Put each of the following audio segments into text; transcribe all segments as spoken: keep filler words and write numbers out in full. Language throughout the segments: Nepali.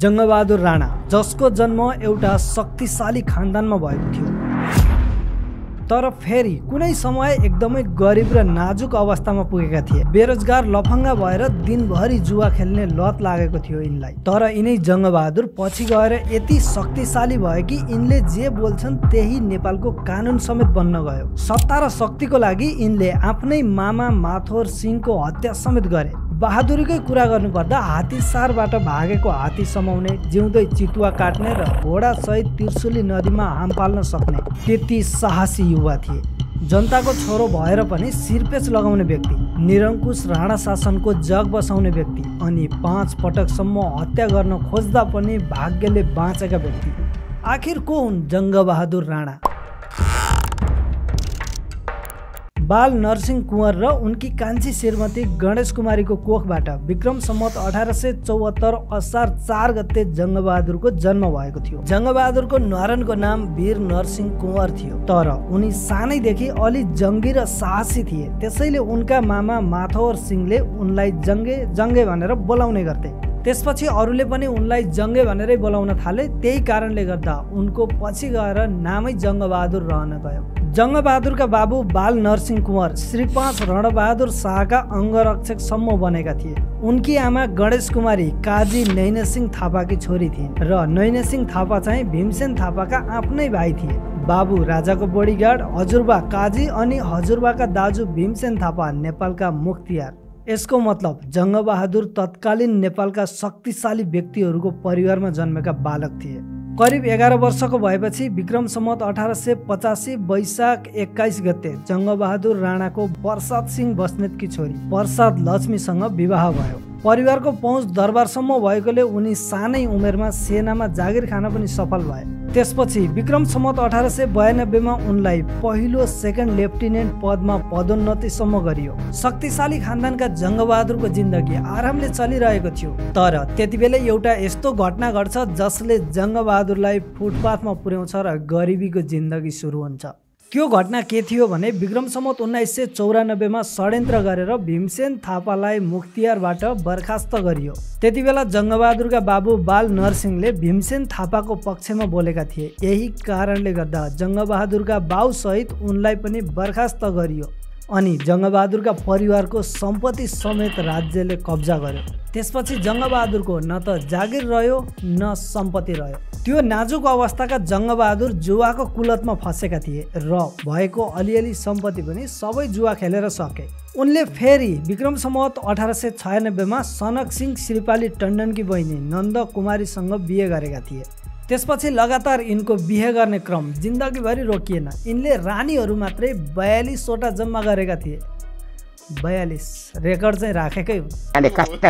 जङ्गबहादुर राणा, जसको जन्म एउटा शक्तिशाली खानदानमा भएको थियो, तर फेरि कुनै समय एकदमै गरिब र नाजुक अवस्थामा पुगेका थिए। बेरोजगार लफङ्गा भएर दिनभरि जुवा खेल्ने लत लागेको थियो यिनलाई। तर यिनै जङ्गबहादुर पछि गएर यति शक्तिशाली भयो कि यिनले जे बोल्छन् त्यही नेपालको कानुन समेत बन्न गयो। सत्ता र शक्तिको लागि यिनले आफ्नै मामा माथोर सिंहको हत्या समेत गरे। बहादुरीकै कुरा गर्नुपर्दा हात्तीसारबाट भागेको हात्ती समाउने, जिउँदै चितुवा काट्ने र घोडा सहित त्रिशुली नदीमा हाम पाल्न सक्ने त्यति साहसी युवा थिए। जनताको छोरो भएर पनि शिरपेच लगाउने व्यक्ति, निरङ्कुश राणा शासनको जग बसाउने व्यक्ति, अनि पाँच पटकसम्म हत्या गर्न खोज्दा पनि भाग्यले बाँचेका व्यक्ति। आखिर को हुन् जङ्गबहादुर राणा? बाल नरसिंह कुँवर र उनकी कान्छी श्रीमती गणेश कुमारीको कोखबाट विक्रम सम्वत अठार सय चौहत्तर असार चार गते जङ्गबहादुरको जन्म भएको थियो। जङ्गबहादुरको न्वारनको नाम वीर नरसिंह कुँवर थियो, तर उनी सानैदेखि अलि जङ्गी र साहसी थिए। त्यसैले उनका मामा माथोर सिंहले उनलाई जङ्गे जङ्गे भनेर बोलाउने गर्थे। त्यसपछि अरूले पनि उनलाई जङ्गे भनेरै बोलाउन थाले। त्यही कारणले गर्दा उनको पछि गएर नामै जङ्गबहादुर रहन गयो। जङ्गबहादुरका बाबु बाल नरसिंह कुँवर श्री पाँच रणबहादुर शाहका अङ्गरक्षकसम्म बनेका थिए। उनकी आमा गणेश कुमारी काजी नैनसिंह थापाकी छोरी थिइन् र नैनसिंह थापा चाहिँ भीमसेन थापाका आफ्नै भाइ थिए। बाबु राजाको बडीगार्ड, हजुरबा काजी अनि हजुरबाका दाजु भीमसेन थापा नेपालका मुख्तियार। यसको मतलब जङ्गबहादुर तत्कालीन नेपालका शक्तिशाली व्यक्तिहरूको परिवारमा जन्मेका बालक थिए। करिब एघार वर्षको भएपछि विक्रम सम्वत अठार सय पचासी वैशाख एक्काइस गते जङ्गबहादुर राणाको प्रसाद सिंह बस्नेतकी छोरी प्रसाद लक्ष्मीसँग विवाह भयो। परिवारको पहुँच दरबारसम्म भएकोले उनी सानै उमेरमा सेनामा जागिर खान पनि सफल भए। त्यसपछि विक्रम सम्वत अठार सय बयानब्बेमा उनलाई पहिलो सेकेन्ड लेफ्टिनेन्ट पदमा पदोन्नतिसम्म गरियो। शक्तिशाली खानदानका जङ्गबहादुरको जिन्दगी आरामले चलिरहेको थियो, तर त्यतिबेला एउटा यस्तो घटना घट्छ जसले जङ्गबहादुरलाई फुटपाथमा पुर्याउँछ र गरिबीको जिन्दगी सुरु हुन्छ। त्यो घटना के थियो भने विक्रम सम्वत उन्नाइस सय चौरानब्बेमा षड्यन्त्र गरेर भीमसेन थापालाई मुख्तियारबाट बर्खास्त गरियो। त्यति बेला जङ्गबहादुरका बाबु बाल नरसिंहले भीमसेन थापाको पक्षमा बोलेका थिए। यही कारणले गर्दा जङ्गबहादुरका बाउ सहित उनलाई पनि बर्खास्त गरियो अनि जङ्गबहादुरका परिवारको सम्पत्ति समेत राज्यले कब्जा गर्यो। त्यसपछि जङ्गबहादुरको न त जागिर रह्यो न सम्पत्ति रह्यो। त्यो नाजुक अवस्थाका जङ्गबहादुर जुवाको कुलतमा फसेका थिए र भएको अलिअलि सम्पत्ति पनि सबै जुवा खेलेर सके। उनले फेरि विक्रम सम्वत अठार सय छयानब्बेमा सनक सिंह श्रीपाली टण्डनकी बहिनी नन्द कुमारीसँग बिहे गरेका थिए। त्यसपछि लगातार यिनको बिहे गर्ने क्रम जिन्दगीभरि रोकिएन। यिनले रानीहरू मात्रै बयालिसवटा जम्मा गरेका थिए। बयालिस रेकर्ड चाहिँ राखेकै हुन्।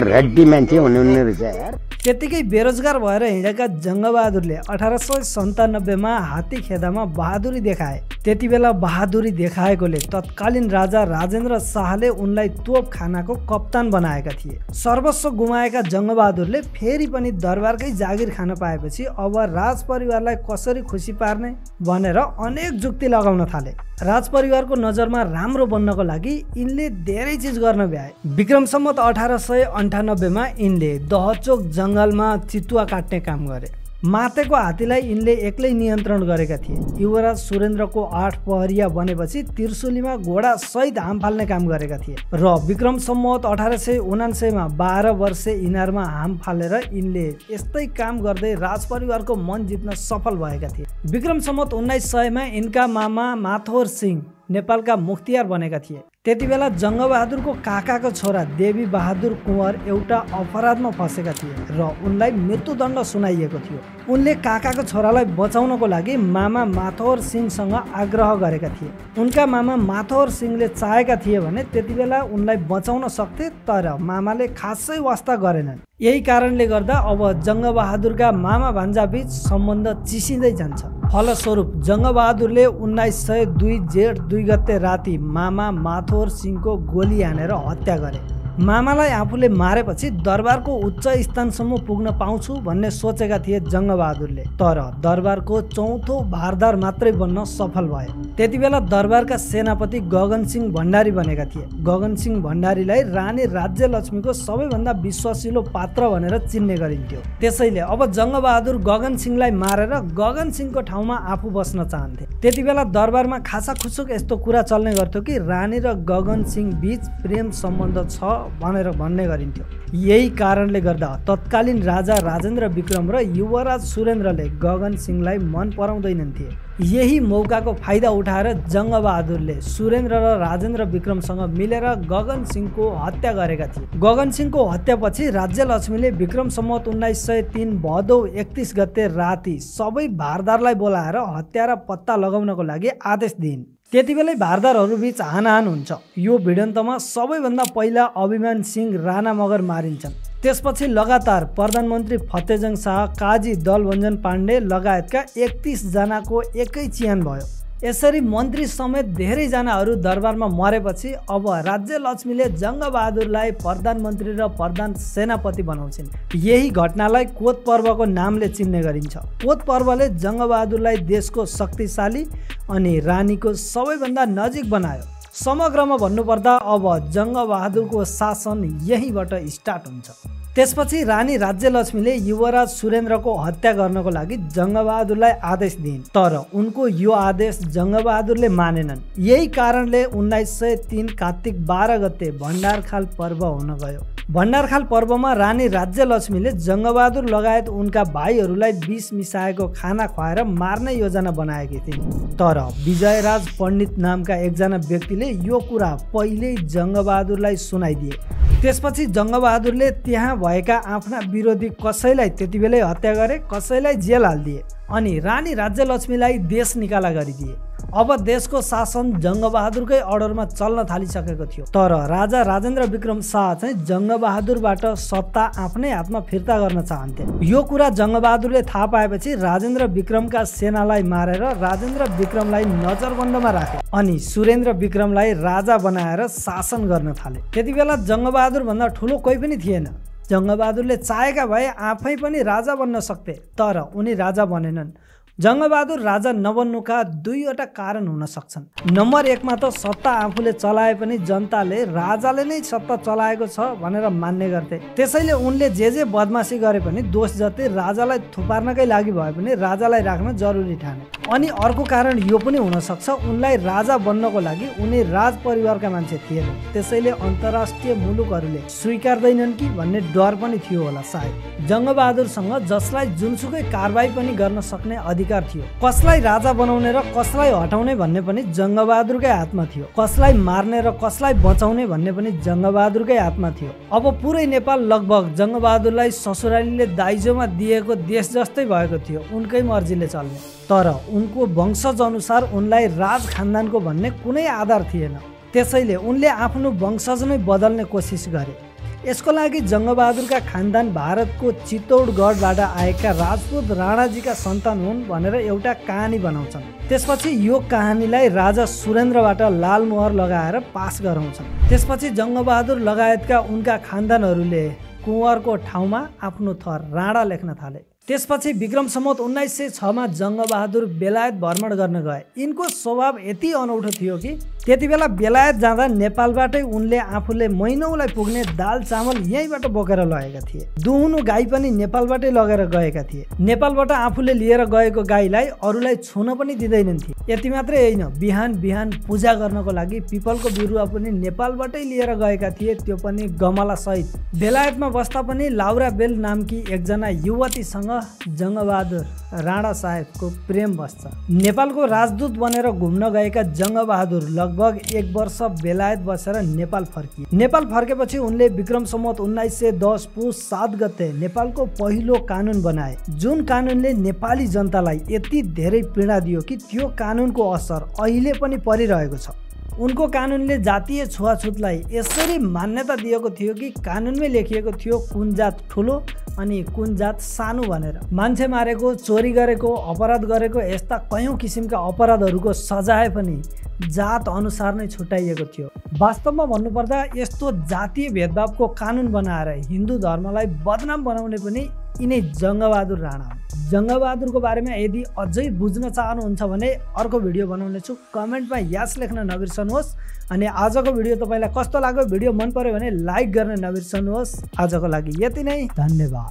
त्यतिकै बेरोजगार भएर हिँडेका जङ्गबहादुरले अठार सय सन्तानब्बेमा हात्ती खेदामा बहादुरी देखाए। त्यति बेला बहादुरी देखाएकोले तत्कालीन राजा राजेन्द्र शाहले उनलाई तोप खानाको कप्तान बनाएका थिए। सर्वस्व गुमाएका जङ्गबहादुरले फेरि पनि दरबारकै जागिर खान पाएपछि अब राजपरिवारलाई कसरी खुसी पार्ने भनेर अनेक जुक्ति लगाउन थाले। राजपरिवारको नजरमा राम्रो बन्नको लागि यिनले धेरै चिज गर्न भ्याए। विक्रम सम्वत अठार सय अन्ठानब्बेमा यिनले दहचोक जङ्गलमा चितुवा काट्ने काम गरे। मातेको हात्तीलाई यिनले एक्लै नियन्त्रण गरेका थिए। युवराज सुरेन्द्रको आठ पहरिया बनेपछि त्रिशुलीमा घोडा सहित हाम फाल्ने काम गरेका थिए र विक्रम सम्वत अठार सय उनान्सयमा बाह्र वर्षे इनारमा हाम फालेर यिनले यस्तै काम गर्दै राजपरिवारको मन जित्न सफल भएका थिए। विक्रम सम्वत उन्नाइस सयमा यिनका मामा माथोर सिंह नेपालका मुख्तियार बनेका थिए। त्यति बेला जङ्गबहादुरको काकाको छोरा देवी बहादुर कुँवर एउटा अपराधमा फसेका थिए र उनलाई मृत्युदण्ड सुनाइएको थियो। उनले काकाको छोरालाई बचाउनको लागि मामा माथोर सिंहसँग आग्रह गरेका थिए। उनका मामा माथोर सिंहले चाहेका थिए भने त्यति बेला उनलाई बचाउन सक्थे, तर मामाले खासै वास्ता गरेनन्। यही कारणले गर्दा अब जङ्गबहादुरका मामा भान्जा बीच सम्बन्ध चिसिँदै जान्छ। फलस्वरूप जङ्गबहादुरले उन्नाइस सय दुई जेठ दुई गते राति मामा माथोर सिंहको गोली हानेर हत्या गरे। मामालाई आफूले मारेपछि दरबारको उच्च स्थानसम्म पुग्न पाउँछु भन्ने सोचेका थिए जङ्गबहादुरले। तर दरबारको चौथो भारदार मात्रै बन्न सफल भए। त्यति बेला दरबारका सेनापति गगन सिंह भण्डारी बनेका थिए। गगन सिंह भण्डारीलाई रानी राज्यलक्ष्मीको सबैभन्दा विश्वासिलो पात्र भनेर चिन्ने गरिन्थ्यो। त्यसैले अब जङ्गबहादुर गगन सिंहलाई मारेर गगन सिंहको ठाउँमा आफू बस्न चाहन्थे। त्यति बेला दरबारमा खासा खुसुक यस्तो कुरा चल्ने गर्थ्यो कि रानी र गगन सिंह बीच प्रेम सम्बन्ध छ भनेर भन्ने गरिन्थ्यो। यही कारणले गर्दा तत्कालीन राजा राजेन्द्र विक्रम र युवराज सुरेन्द्रले गगन सिंहलाई मन पराउँदैनन् थिए। यही मौकाको फाइदा उठाएर जङ्गबहादुरले सुरेन्द्र र राजेन्द्र विक्रमसँग मिलेर गगन सिंहको हत्या गरेका थिए। गगन सिंहको हत्यापछि राज्यलक्ष्मीले विक्रम सम्वत उन्नाइस सय तीन भदौ एकतिस गते राति सबै भारदारलाई बोलाएर हत्यारा पत्ता लगाउनको लागि आदेश दिइन्। त्यति बेलै भारदारहरू बीच हानाहान हुन्छ। यो भिडन्तमा सबैभन्दा पहिला अभिमान सिंह राणा मगर मारिन्छन्। त्यसपछि लगातार प्रधानमन्त्री फतेजङ शाह, काजी दलभञ्जन पाण्डे लगायतका एकतिस जनाको एकै चिहान भयो। यसरी मन्त्री समेत धेरैजनाहरू दरबारमा मरेपछि अब राज्यलक्ष्मीले जङ्गबहादुरलाई प्रधानमन्त्री र प्रधान सेनापति बनाउँछिन्। यही घटनालाई कोत पर्वको नामले चिन्ने गरिन्छ। कोत पर्वले जङ्गबहादुरलाई देशको शक्तिशाली अनि रानीको सबैभन्दा नजिक बनायो। समग्रमा भन्नुपर्दा अब जङ्गबहादुरको शासन यहीँबाट स्टार्ट हुन्छ। त्यसपछि रानी राज्यलक्ष्मीले युवराज सुरेन्द्रको हत्या गर्नको लागि जङ्गबहादुरलाई आदेश दिइन्। तर उनको यो आदेश जङ्गबहादुरले मानेनन्। यही कारणले उन्नाइस सय तीन कार्तिक बाह्र गते भण्डारखाल पर्व हुन गयो। भण्डारखाल पर्वमा रानी राज्यलक्ष्मीले जङ्गबहादुर लगायत उनका भाइहरूलाई विष मिसाएको खाना खुवाएर मार्ने योजना बनाएकी थिइन्। तर विजयराज पण्डित नामका एकजना व्यक्तिले यो कुरा पहिल्यै जङ्गबहादुरलाई सुनाइदिए। त्यसपछि जङ्गबहादुरले त्यहाँ भएका आफ्ना विरोधी कसैलाई त्यति बेलै हत्या गरे, कसैलाई जेल हालिदिए अनि रानी राज्यलक्ष्मीलाई देश निकाला गरिदिए। अब देशको शासन जङ्गबहादुरकै अर्डरमा चल्न थालिसकेको थियो। तर राजा राजेन्द्र विक्रम शाह चाहिँ जङ्गबहादुरबाट सत्ता आफ्नै हातमा फिर्ता गर्न चाहन्थे। यो कुरा जङ्गबहादुरले थाहा पाएपछि राजेन्द्र विक्रमका सेनालाई मारेर राजेन्द्र विक्रमलाई नजरबन्दमा राखे अनि सुरेन्द्र विक्रमलाई राजा बनाएर शासन गर्न थाले। त्यति बेला जङ्गबहादुर भन्दा ठुलो कोही पनि थिएन। जङ्गबहादुरले चाहेका भए आफै पनि राजा बन्न सक्थे, तर उनी राजा बनेनन्। जङ्गबहादुर राजा नबन्नुका दुईवटा कारण हुन सक्छन्। नम्बर एकमा त सत्ता आफूले चलाए पनि जनताले राजाले नै सत्ता चलाएको छ भनेर मान्ने गर्थे। त्यसैले उनले जे जे बदमासी गरे पनि दोष जति राजालाई थुपार्नकै लागि भए पनि राजालाई राख्न जरुरी ठाने। अनि अर्को कारण यो पनि हुन सक्छ, उनलाई राजा बन्नको लागि उनी राज परिवारका मान्छे थिएनन्। त्यसैले अन्तर्राष्ट्रिय मुलुकहरूले स्वीकार्दैनन् कि भन्ने डर पनि थियो होला सायद। जङ्गबहादुरसँग जसलाई जुनसुकै कारबाही पनि गर्न सक्ने अधिकार थियो। कसलाई राजा बनाउने र कसलाई हटाउने भन्ने पनि जङ्गबहादुरकै हातमा थियो। कसलाई मार्ने र कसलाई बचाउने भन्ने पनि जङ्गबहादुरकै हातमा थियो। अब पुरै नेपाल लगभग जङ्गबहादुरलाई ससुरालीले दाइजोमा दिएको देश जस्तै भएको थियो, उनकै मर्जीले चल्ने। तर उनको वंशज अनुसार उनलाई राज खानदानको भन्ने कुनै आधार थिएन। त्यसैले उनले आफ्नो वंशज नै बदल्ने कोसिस गरे। यसको लागि जङ्गबहादुरका खानदान भारतको चित्तौडगढबाट आएका राजपूत राणाजीका सन्तान हुन् भनेर एउटा कहानी बनाउँछन्। त्यसपछि यो कहानीलाई राजा सुरेन्द्रबाट लालमोहर लगाएर पास गराउँछन्। त्यसपछि जङ्गबहादुर लगायतका उनका खानदानहरूले कुँवरको ठाउँमा आफ्नो थर राणा लेख्न थाले। त्यसपछि विक्रम सम्वत उन्नाइस सय छमा जङ्गबहादुर बेलायत भ्रमण गर्न गए। यिनको स्वभाव यति अनौठो थियो कि त्यति बेला बेलायत जाँदा नेपालबाटै उनले आफूले महिनौलाई पुग्ने दाल चामल यहीँबाट बोकेर लगेका थिए। दुहुनु गाई पनि नेपालबाटै लगेर गएका थिए। नेपालबाट आफूले लिएर गएको गाईलाई अरूलाई छुन पनि दिँदैनन् थिए। यति मात्रै होइन, बिहान बिहान पूजा गर्नको लागि पिपलको बिरुवा पनि नेपालबाटै लिएर गएका थिए, त्यो पनि गमला सहित। बेलायतमा बस्दा पनि लाउरा बेल नामकी एकजना युवतीसँग जङ्गबहादुर राणा साहेबको प्रेम बस्छ। नेपालको राजदूत बनेर घुम्न गएका जङ्गबहादुर लगभग एक वर्ष बेलायत बसेर नेपाल फर्किए। नेपाल फर्केपछि उनले विक्रम सम्वत उन्नाइस सय दस पुस सात गते नेपालको पहिलो कानुन बनाए, जुन कानुनले नेपाली जनतालाई यति धेरै पीडा दियो कि त्यो कानुनको असर अहिले पनि परिरहेको छ। उनको कानुनले जातीय छुवाछुतलाई यसरी मान्यता दिएको थियो कि कानुनमै लेखिएको थियो कुन जात ठुलो अनि कुन जात सानो भनेर। मान्छे मारेको, चोरी गरेको, अपराध गरेको यस्ता कयौं किसिमका अपराधहरूको सजाय पनि जात अनुसार नै छुट्याइएको थियो। वास्तवमा भन्नुपर्दा यस्तो जातीय भेदभावको कानुन बनाएर हिन्दू धर्मलाई बदनाम बनाउने पनि यिनै जङ्गबहादुर राणा हो। जङ्गबहादुरको बारेमा यदि अझै बुझ्न चाहनुहुन्छ भने अर्को भिडियो बनाउने छु, कमेन्टमा यस लेख्न नबिर्सनुहोस्। अनि आजको भिडियो तपाईँलाई कस्तो लाग्यो, भिडियो मन पर्यो भने लाइक गर्न नबिर्सनुहोस्। आजको लागि यति नै, धन्यवाद।